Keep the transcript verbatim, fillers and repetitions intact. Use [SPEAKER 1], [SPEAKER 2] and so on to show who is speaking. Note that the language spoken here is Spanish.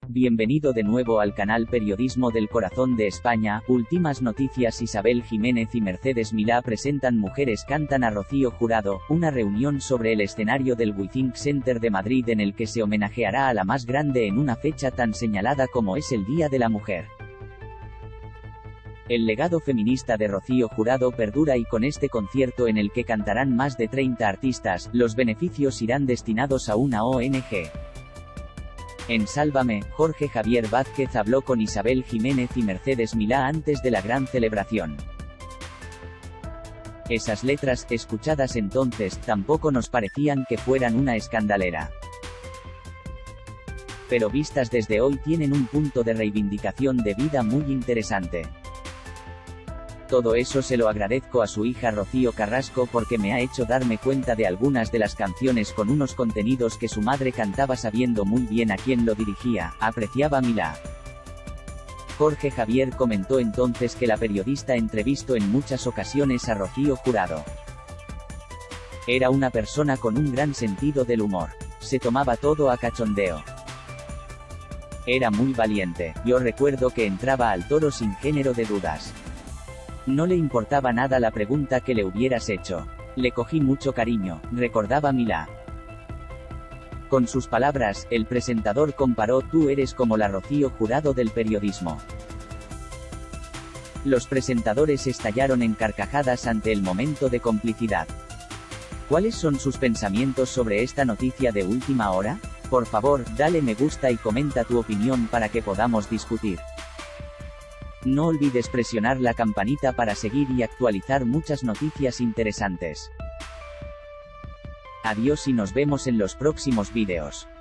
[SPEAKER 1] Bienvenido de nuevo al canal Periodismo del Corazón de España. Últimas noticias: Isabel Jiménez y Mercedes Milá presentan Mujeres cantan a Rocío Jurado, una reunión sobre el escenario del WeThink Center de Madrid en el que se homenajeará a la más grande en una fecha tan señalada como es el Día de la Mujer. El legado feminista de Rocío Jurado perdura y con este concierto en el que cantarán más de treinta artistas, los beneficios irán destinados a una O N G. En Sálvame, Jorge Javier Vázquez habló con Isabel Jiménez y Mercedes Milá antes de la gran celebración. Esas letras, escuchadas entonces, tampoco nos parecían que fueran una escandalera. Pero vistas desde hoy tienen un punto de reivindicación de vida muy interesante. Todo eso se lo agradezco a su hija Rocío Carrasco porque me ha hecho darme cuenta de algunas de las canciones con unos contenidos que su madre cantaba sabiendo muy bien a quién lo dirigía, apreciaba Milá. Jorge Javier comentó entonces que la periodista entrevistó en muchas ocasiones a Rocío Jurado. Era una persona con un gran sentido del humor. Se tomaba todo a cachondeo. Era muy valiente. Yo recuerdo que entraba al toro sin género de dudas. No le importaba nada la pregunta que le hubieras hecho. Le cogí mucho cariño, recordaba Milá. Con sus palabras, el presentador comparó: tú eres como la Rocío Jurado del periodismo. Los presentadores estallaron en carcajadas ante el momento de complicidad. ¿Cuáles son sus pensamientos sobre esta noticia de última hora? Por favor, dale me gusta y comenta tu opinión para que podamos discutir. No olvides presionar la campanita para seguir y actualizar muchas noticias interesantes. Adiós y nos vemos en los próximos vídeos.